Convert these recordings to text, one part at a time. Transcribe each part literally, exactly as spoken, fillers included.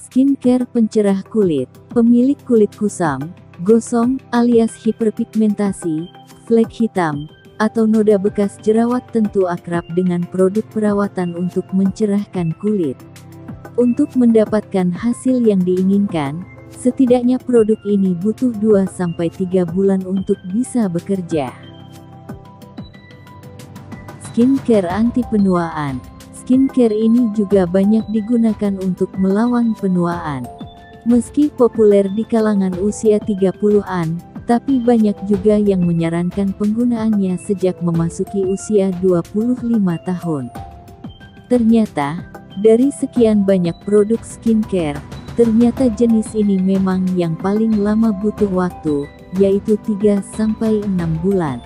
Skincare pencerah kulit. Pemilik kulit kusam, gosong, alias hiperpigmentasi, flek hitam, atau noda bekas jerawat tentu akrab dengan produk perawatan untuk mencerahkan kulit. Untuk mendapatkan hasil yang diinginkan, setidaknya produk ini butuh dua sampai tiga bulan untuk bisa bekerja. Skincare anti penuaan. Skincare ini juga banyak digunakan untuk melawan penuaan. Meski populer di kalangan usia tiga puluhan, tapi banyak juga yang menyarankan penggunaannya sejak memasuki usia dua puluh lima tahun. Ternyata, dari sekian banyak produk skincare, ternyata jenis ini memang yang paling lama butuh waktu, yaitu tiga sampai enam bulan.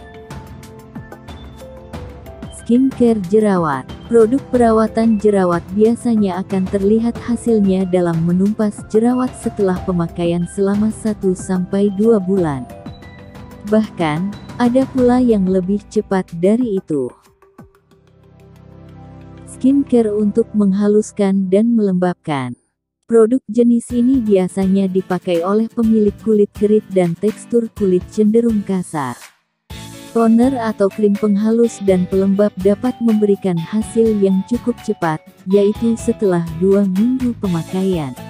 Skincare jerawat. Produk perawatan jerawat biasanya akan terlihat hasilnya dalam menumpas jerawat setelah pemakaian selama satu sampai dua bulan. Bahkan, ada pula yang lebih cepat dari itu. Skincare untuk menghaluskan dan melembabkan. Produk jenis ini biasanya dipakai oleh pemilik kulit kering dan tekstur kulit cenderung kasar. Toner atau krim penghalus dan pelembab dapat memberikan hasil yang cukup cepat, yaitu setelah dua minggu pemakaian.